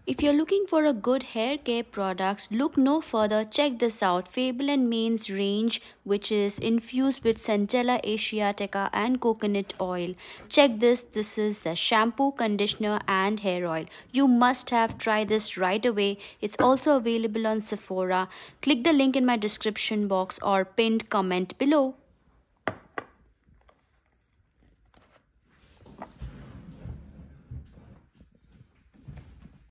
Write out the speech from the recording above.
If you're looking for a good hair care products, look no further. Check this out. Fable and Main's range, which is infused with Centella asiatica and coconut oil. Check this. This is the shampoo, conditioner, and hair oil. You must have tried this right away. It's also available on Sephora. Click the link in my description box or pinned comment below.